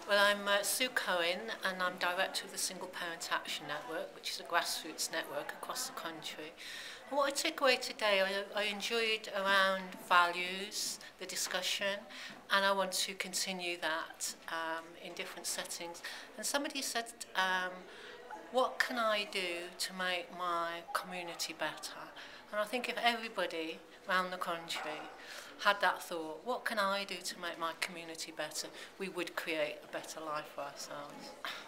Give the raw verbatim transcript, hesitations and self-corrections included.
Well, I'm uh, Sue Cohen, and I'm director of the Single Parent Action Network, which is a grassroots network across the country. And what I took away today, I, I enjoyed around values, the discussion, and I want to continue that um, in different settings. And somebody said, um, what can I do to make my community better? And I think if everybody around the country had that thought, what can I do to make my community better, we would create a better life for ourselves.